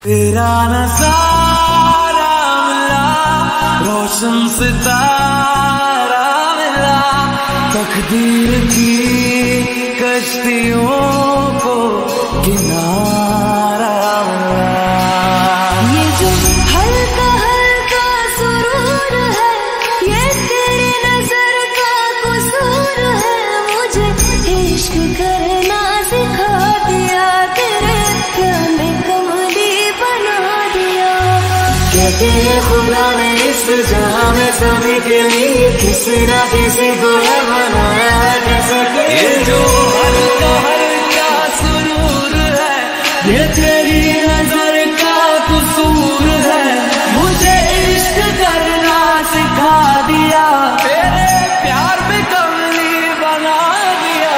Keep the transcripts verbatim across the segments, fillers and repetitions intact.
तेरा नजारा मिला, रोशन सितारा मिला, तकदीर की कश्तियों को किनारा मिला। ये जो हल्का हल्का सुरूर है, ये तेरी नजर का कसूर है। मुझे इश्क करना सिखा दिया, तेरे प्यार ने कमली बना दिया। कहते हैं खुदा ने इस जहां में सभी के लिए किसी ना किसी को है बनाया है जैसे कि ये जो हल्का हल्का सुरूर है, ये तेरी नजर का कसूर है। मुझे इश्क करना सिखा दिया, तेरे प्यार में कमली बना दिया।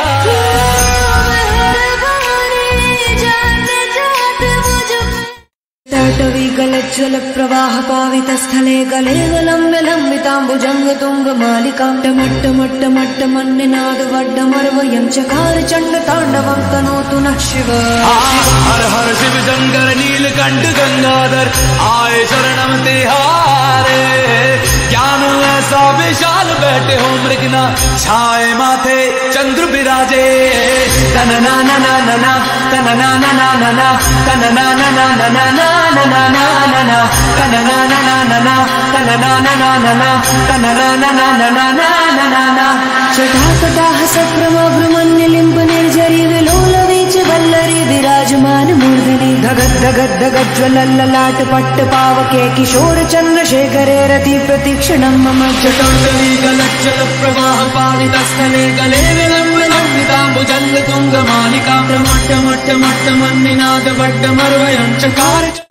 जाते जाते मुझे तटवी गलज्जल प्रवाह पावित स्थले गले लंबे लंबितांबुजंग तुंग मालिका टमट्ट मट्ट मट्ट मन्निनाद वड्डमर्वयं चकार चंड तांडवं तनोतु नः शिव। हर हर शिव शंकर नीलकंठ गंगाधर आए शरणम तिहारे। ज्ञान ऐसा विशाल बैठे हो मृगना, छाए माथे चंद्र विराजे। तन ना ना ना ना ना तन ना ना ना ना ना तन ना ना ना ना ना ना ना ना ना ना तन ना ना ना ना ना तन ना ना ना ना ना तन ना ना ना ना ना ना ना ना। जटाकटाह सप्रमभ्रमण्यलिम्ब निर्झरी विलोल वीच वल्लरी विराजमान मूर्धनि धगद धगद धगद ज्वलल्ललाट पट्ट पावके किशोर चंद्रशेखरे रति प्रतीक्षणं मम। जटाटवी गलज्जल प्रवाह पावितस्थले गले विलम्ब लंबितांबुजंग तुंग मालिका। मट्ट मट्ट मट्ट मन्निनाद वड्डमर्वयं चकार